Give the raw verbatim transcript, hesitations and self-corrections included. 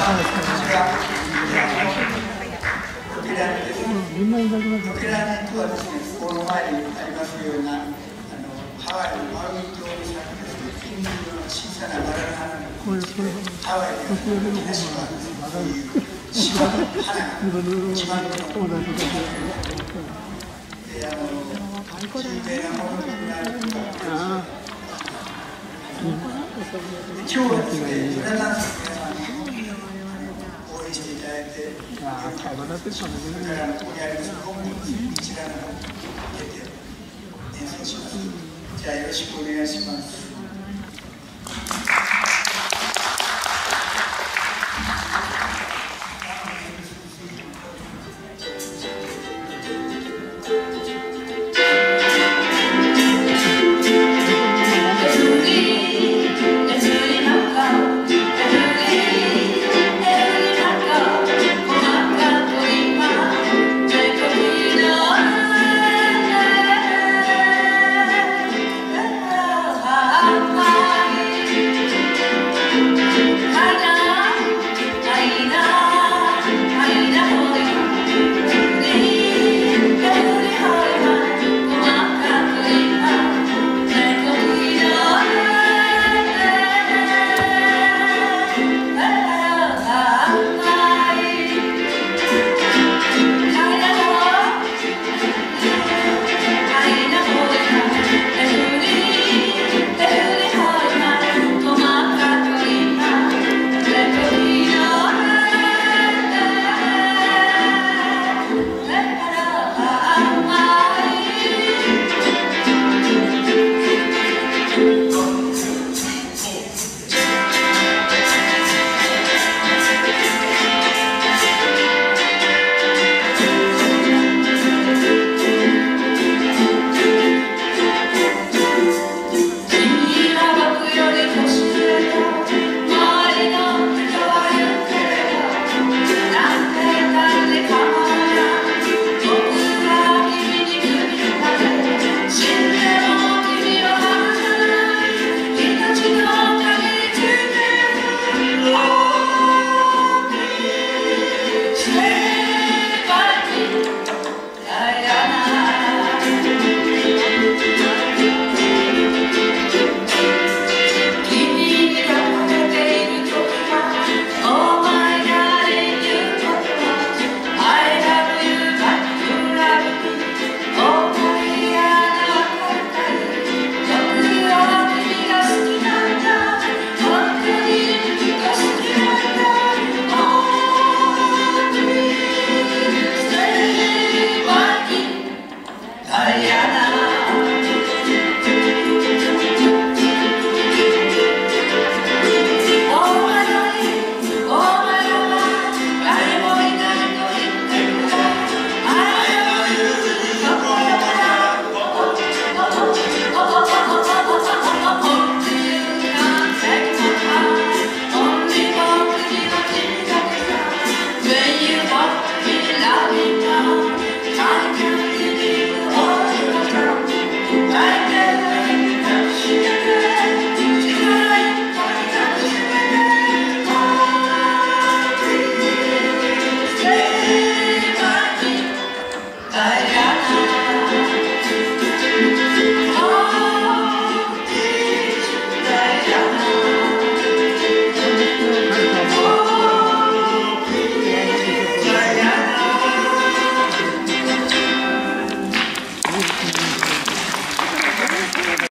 お寺にですね、お寺にとはですね、この前にありますような、あのハワイのマウイ島に咲くですね、金色の小さなバラの花がこういうハワイでは東はそういう芝の花が一番ので、あの有名なものになるとか、今日はですね、フラダンスの皆さんに応援していただいて、それからここにありますコンビニ一覧を入れて演奏します。じゃあよろしくお願いします。